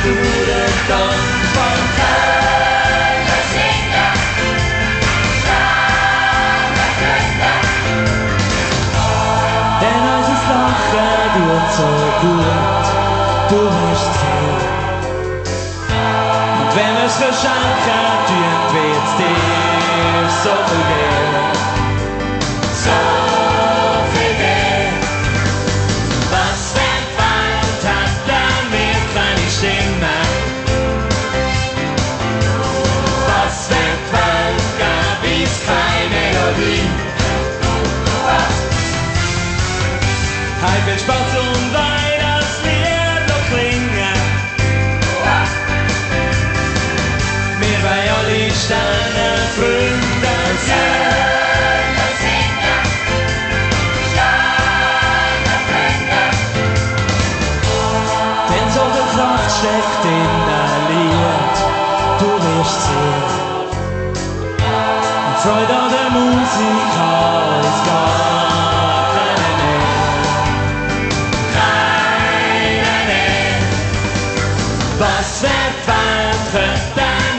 gute Ton von Kölner Singer, Schlager, Flönder. Denn unser Lachen tut so gut, du hast viel. Und wenn wir's verschenken, tun wird's dir so viel Geld. So viel Geld. Was wenn Wald hat, dann wird keine Stimme. Was wenn Wald gab, ist keine Melodie. Halt viel Spaß und weil das Lied noch klingen. Wir wollen alle Sterne Freunde sein. Denn so viel Kraft steckt in ein Lied, du wirst sehen. Und Freude an der Musik hat es gar keine mehr. Keine mehr. Was wird Welt für dein